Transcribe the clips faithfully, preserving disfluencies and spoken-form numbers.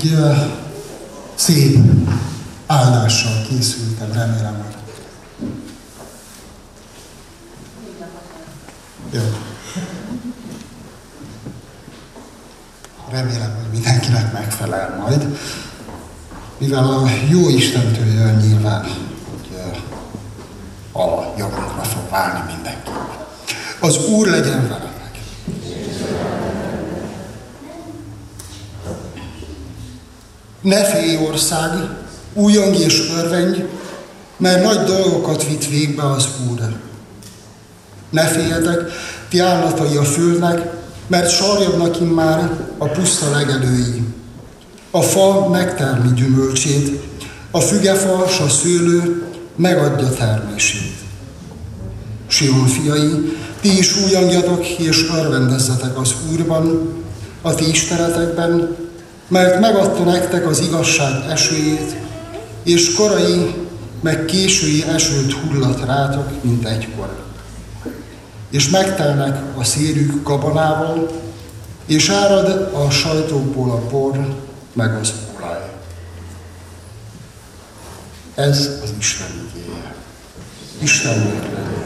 Egy uh, szép áldással készültem, remélem, hogy... Jó. Remélem, hogy mindenkinek megfelel majd, mivel a jó Istentől jön nyilván, hogy uh, a javunkra fog válni mindenki. Az Úr legyen veletek! Ne félj, ország, újongj és örvendj, mert nagy dolgokat vitt végbe az Úr. Ne féljetek, ti állatai a földnek, mert sarjadnak immár a puszta legelői. A fa megtermi gyümölcsét, a fügefa s a szőlő megadja termését. Sion fiai, ti is újongjatok és örvendezzetek az Úrban, a ti istenetekben, mert megadta nektek az igazság esőjét, és korai, meg késői esőt hullat rátok, mint egykor. És megtelnek a szérük gabonával, és árad a sajtóból a bor, meg az olaj. Ez az Isten igéje. Isten legyen.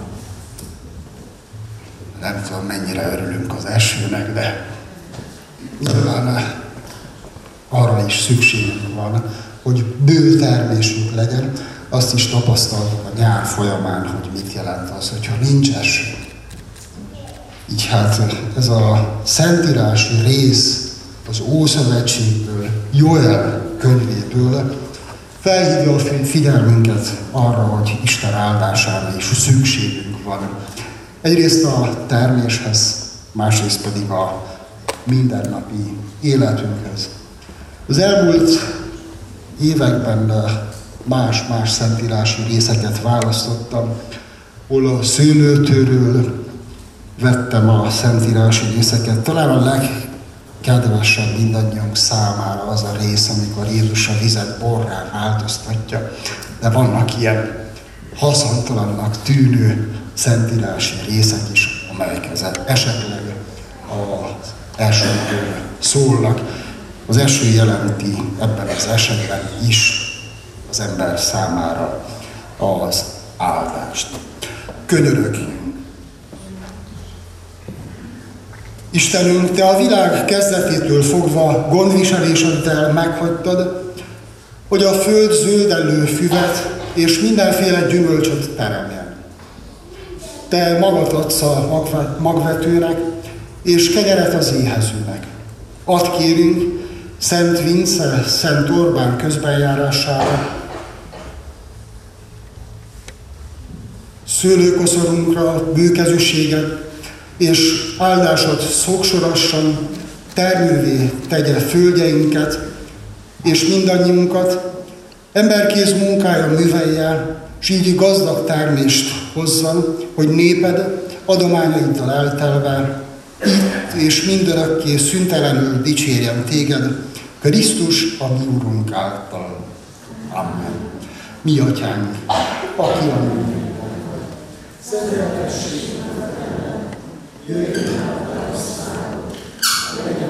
Nem tudom, mennyire örülünk az esőnek, de nyilván arra is szükségünk van, hogy bő termésünk legyen. Azt is tapasztaltuk a nyár folyamán, hogy mit jelent az, hogyha nincs eső. Így hát ez a szentírási rész az Ószövetségből, Joel könyvéből felhívja a figyelmünket arra, hogy Isten áldására is szükségünk van. Egyrészt a terméshez, másrészt pedig a mindennapi életünkhöz. Az elmúlt években más-más szentírási részeket választottam, hol a szőlőtőről vettem a szentírási részeket. Talán a legkedvesebb mindannyiunk számára az a rész, amikor Jézus a vizet borrá változtatja, de vannak ilyen haszontalannak tűnő szentírási részek is, amelyek esetleg az esőről szólnak. Az eső jelenti ebben az esetben is az ember számára az áldást. Könyörögjünk! Istenünk, te a világ kezdetétől fogva gondviseléseddel meghagytad, hogy a föld zöldellő füvet és mindenféle gyümölcsöt teremjen. Te magad adsz a magvetőnek, és kenyeret az éhezőnek. Add kérünk, Szent Vince, Szent Orbán közbenjárására, szőlőkoszorunkra bőkezűséget, és áldásod szoksorassan termővé tegye földjeinket, és mindannyiunkat emberkéz munkája művelje, s így gazdag termést hozzon, hogy néped adományaiddal eltelve itt és mindörökké szüntelenül dicsérjen téged, Krisztus a mi Urunk által. Amen. Mi atyánk, aki a mennyben van, szenteltessék meg, jöjjön át a országba, legyen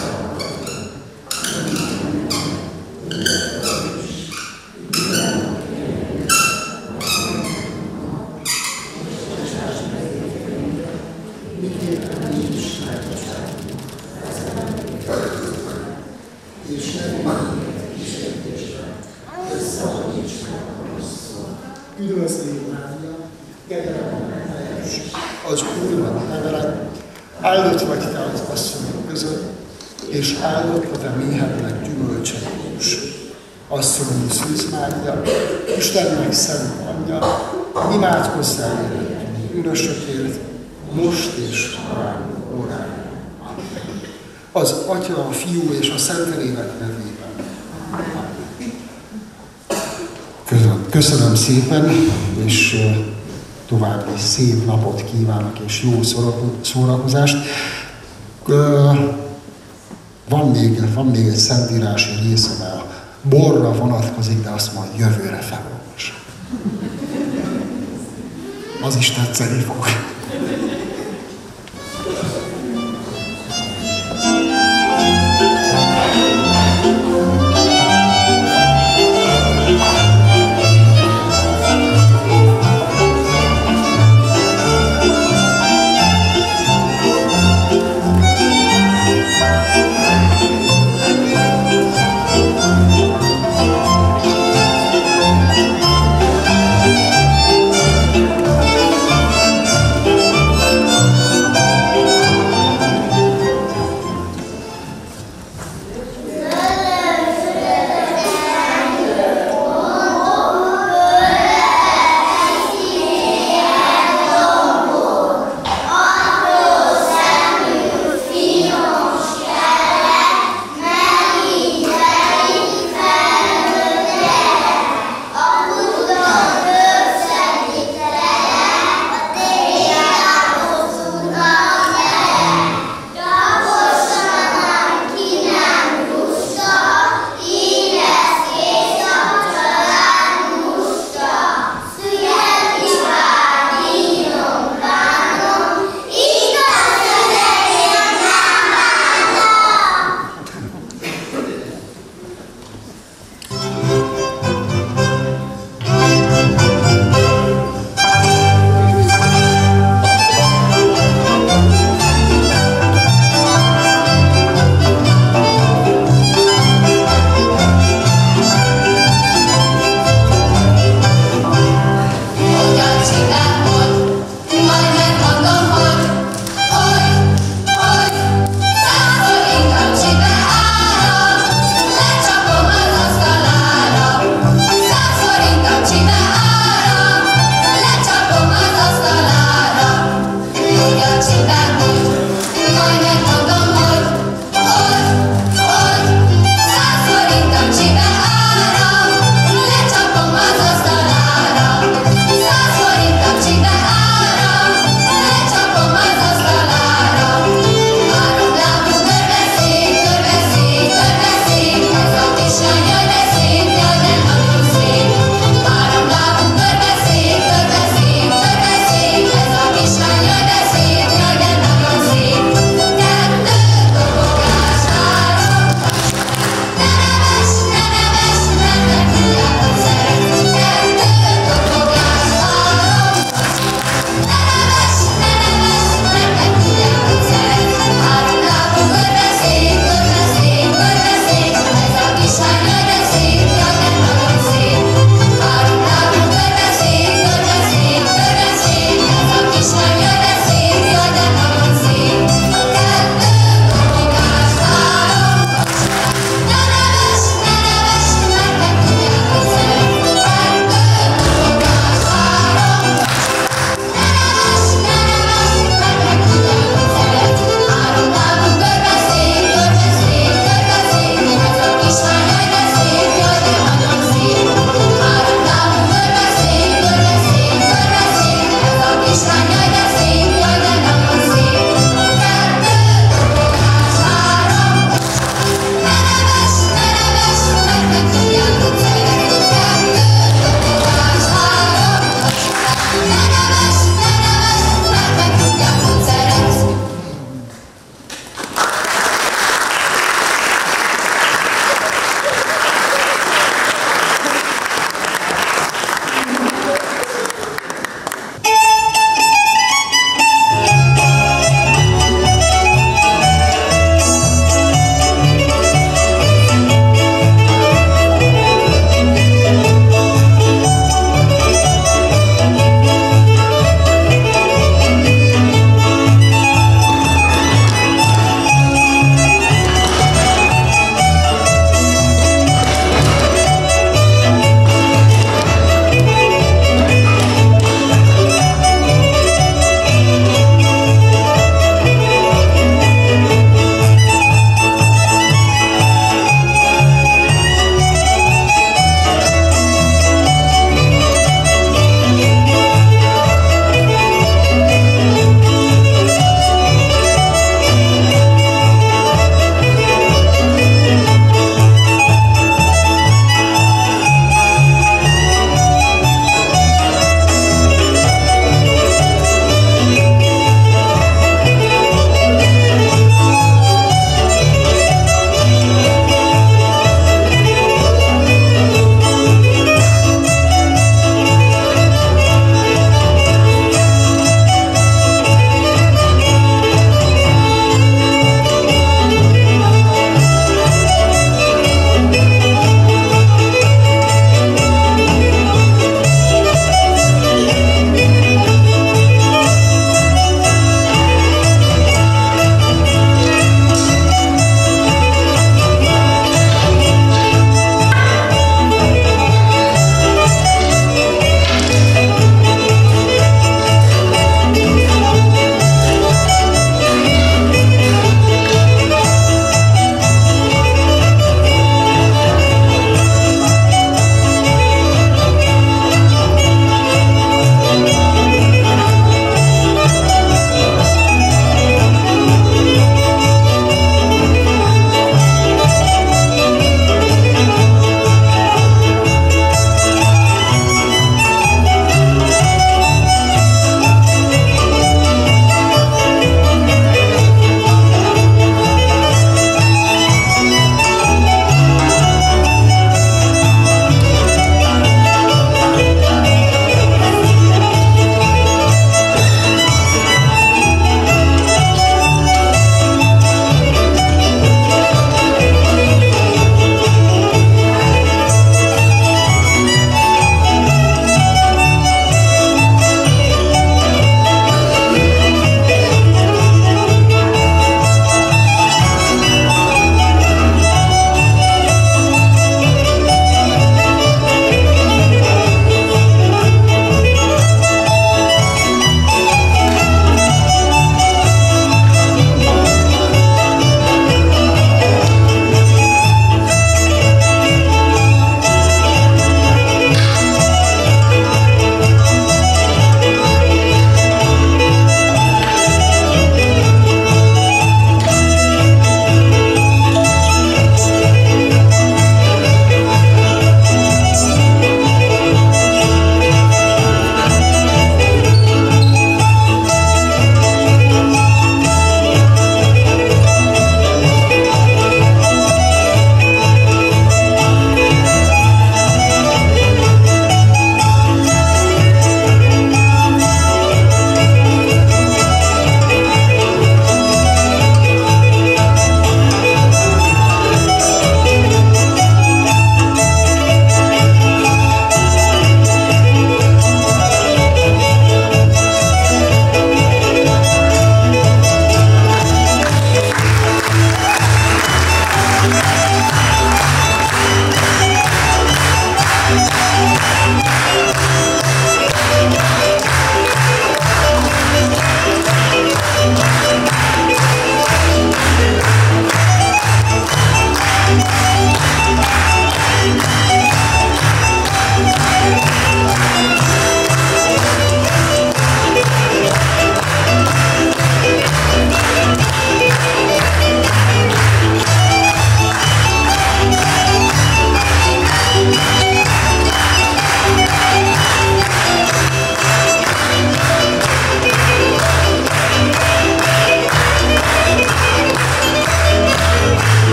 az Úr van te veled, áldott vagy te az asszonyok között, és áldott a te méhednek gyümölcse Jézus. Asszonyom Szűz Mária, Istennek szent anyja, imádkozz el értünk bűnösökért, most és korán órán. Az Atya, a Fiú és a Szentlélek nevében. Köszönöm, köszönöm szépen, és további szép napot kívánok, és jó szórakozást. Van még, van még egy szentírási rész, amely a borra vonatkozik, de azt majd jövőre felolvasom. Az is tetszeni fog.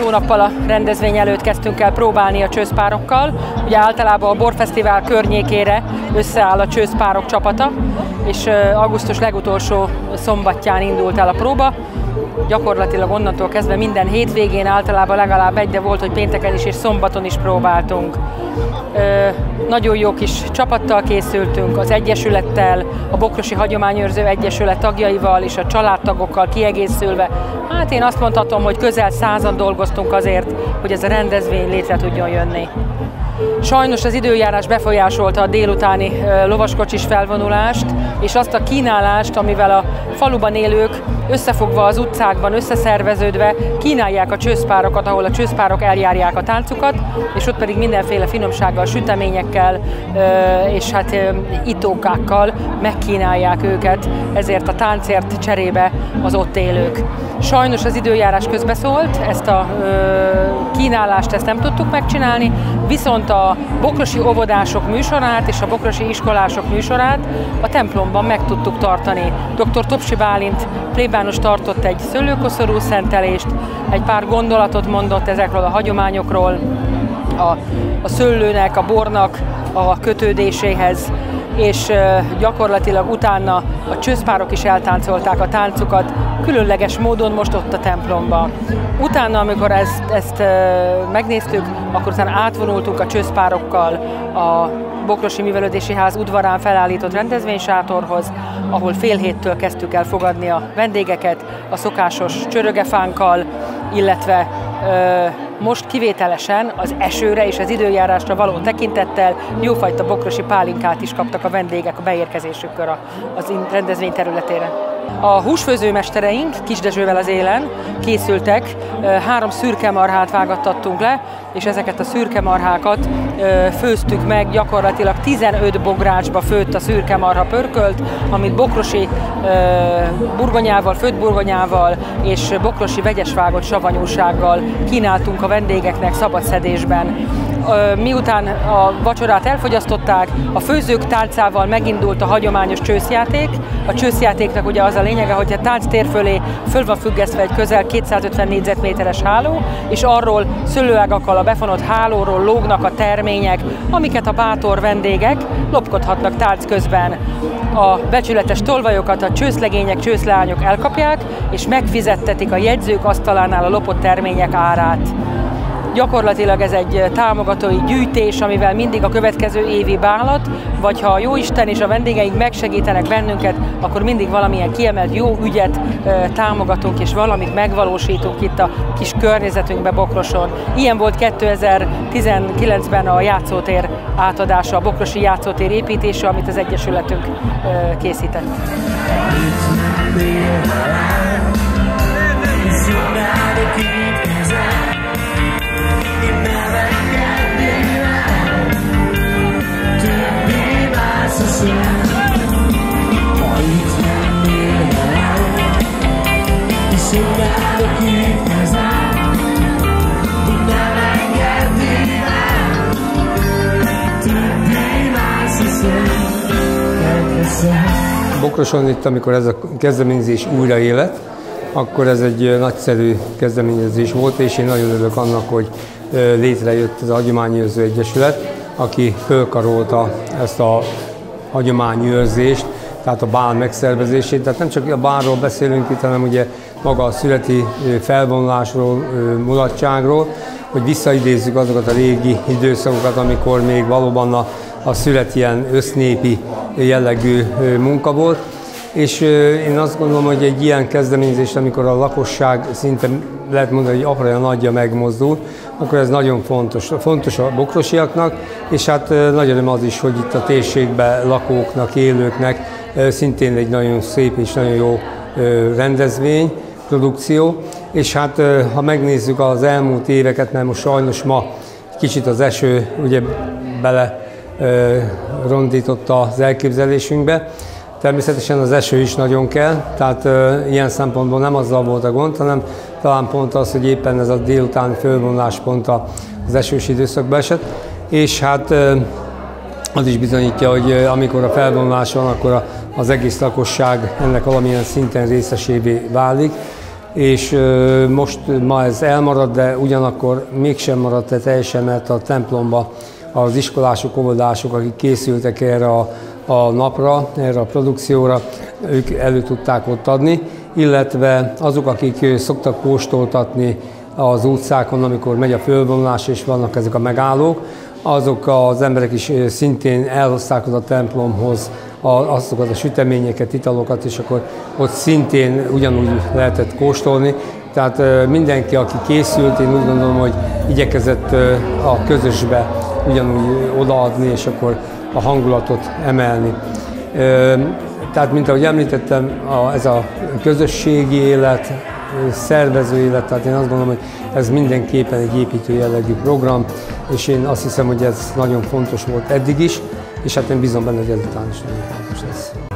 hónappal a rendezvény előtt kezdtünk el próbálni a csőszpárokkal. Ugye általában a Borfesztivál környékére összeáll a csőszpárok csapata, és augusztus legutolsó szombatján indult el a próba. Gyakorlatilag onnantól kezdve minden hétvégén általában legalább egy, de volt, hogy pénteken is és szombaton is próbáltunk. Ö, nagyon jó kis csapattal készültünk, az Egyesülettel, a Bokrosi Hagyományőrző Egyesület tagjaival és a családtagokkal kiegészülve. Hát én azt mondhatom, hogy közel százan dolgoztunk azért, hogy ez a rendezvény létre tudjon jönni. Sajnos az időjárás befolyásolta a délutáni lovaskocsis felvonulást, és azt a kínálást, amivel a faluban élők összefogva az utcákban, összeszerveződve kínálják a csőszpárokat, ahol a csőszpárok eljárják a táncukat, és ott pedig mindenféle finomsággal, süteményekkel és hát itókákkal megkínálják őket, ezért a táncért cserébe az ott élők. Sajnos az időjárás közbeszólt, ezt a kínálást ezt nem tudtuk megcsinálni, viszont a bokrosi óvodások műsorát és a bokrosi iskolások műsorát a templomban meg tudtuk tartani. doktor Topsi Bálint plébános tartott egy szőlőkoszorú szentelést, egy pár gondolatot mondott ezekről a hagyományokról, a, a szőlőnek, a bornak a kötődéséhez, és gyakorlatilag utána a csőszpárok is eltáncolták a táncukat, különleges módon most ott a templomban. Utána, amikor ezt, ezt megnéztük, akkor utána átvonultunk a csőszpárokkal a Bokrosi Művelődési Ház udvarán felállított rendezvénysátorhoz, ahol fél héttől kezdtük el fogadni a vendégeket a szokásos csörögefánkkal, illetve ö, most kivételesen az esőre és az időjárásra való tekintettel jófajta bokrosi pálinkát is kaptak a vendégek a beérkezésükkor az rendezvény területére. A húsfőzőmestereink Kis Dezsővel az élen készültek, három szürke marhát vágattattunk le, és ezeket a szürke marhákat főztük meg, gyakorlatilag tizenöt bográcsba főtt a szürke marha pörkölt, amit bokrosi burgonyával, főtt burgonyával és bokrosi vegyesvágott savanyúsággal kínáltunk a vendégeknek szabadszedésben. Miután a vacsorát elfogyasztották, a főzők tálcával megindult a hagyományos csőszjáték. A csőszjátéknak ugye az a lényege, hogy a tánctér fölé föl van függesztve egy közel kétszázötven négyzetméteres háló, és arról szőlőágakkal a befonott hálóról lógnak a termények, amiket a bátor vendégek lopkodhatnak tánc közben. A becsületes tolvajokat a csőszlegények, csőszleányok elkapják, és megfizettetik a jegyzők asztalánál a lopott termények árát. Gyakorlatilag ez egy támogatói gyűjtés, amivel mindig a következő évi bálat, vagy ha a Jóisten és a vendégeink megsegítenek bennünket, akkor mindig valamilyen kiemelt jó ügyet támogatunk, és valamit megvalósítunk itt a kis környezetünkbe Bokroson. Ilyen volt kétezer-tizenkilencben a játszótér átadása, a bokrosi játszótér építése, amit az Egyesületünk készített. Bokroson itt, amikor ez a kezdeményezés újraélet, akkor ez egy nagyszerű kezdeményezés volt, és én nagyon örülök annak, hogy létrejött ez a Hagyományőrző Egyesület, aki fölkarolta ezt a hagyományőrzést, tehát a bál megszervezését. Tehát nem csak a bálról beszélünk itt, hanem ugye maga a születi felvonulásról, mulatságról, hogy visszaidézzük azokat a régi időszakokat, amikor még valóban a, a szület ilyen össznépi jellegű munka volt. És én azt gondolom, hogy egy ilyen kezdeményezés, amikor a lakosság szinte lehet mondani, hogy apra nagyja megmozdul, akkor ez nagyon fontos. Fontos a bokrosiaknak, és hát nagy öröm az is, hogy itt a térségben lakóknak, élőknek szintén egy nagyon szép és nagyon jó rendezvény, produkció. És hát ha megnézzük az elmúlt éveket, mert most sajnos ma kicsit az eső ugye bele rondította az elképzelésünkbe. Természetesen az eső is nagyon kell, tehát e, ilyen szempontból nem azzal volt a gond, hanem talán pont az, hogy éppen ez a délutáni fölvonulás pont az esős időszakba esett, és hát e, az is bizonyítja, hogy amikor a felvonulás van, akkor a, az egész lakosság ennek valamilyen szinten részesévé válik, és most ma ez elmaradt, de ugyanakkor mégsem maradt el teljesen, mert a templomba az iskolások, óvodások, akik készültek erre a, a napra, erre a produkcióra, ők elő tudták ott adni, illetve azok, akik szoktak kóstoltatni az utcákon, amikor megy a fölvonulás és vannak ezek a megállók, azok az emberek is szintén elhozták oda a templomhoz azokat a süteményeket, italokat, és akkor ott szintén ugyanúgy lehetett kóstolni. Tehát mindenki, aki készült, én úgy gondolom, hogy igyekezett a közösbe ugyanúgy odaadni, és akkor a hangulatot emelni. Tehát, mint ahogy említettem, ez a közösségi élet, szervező élet, tehát én azt gondolom, hogy ez mindenképpen egy építő jellegű program, és én azt hiszem, hogy ez nagyon fontos volt eddig is, és hát én bízom benne, hogy ezután is nagyon fontos lesz.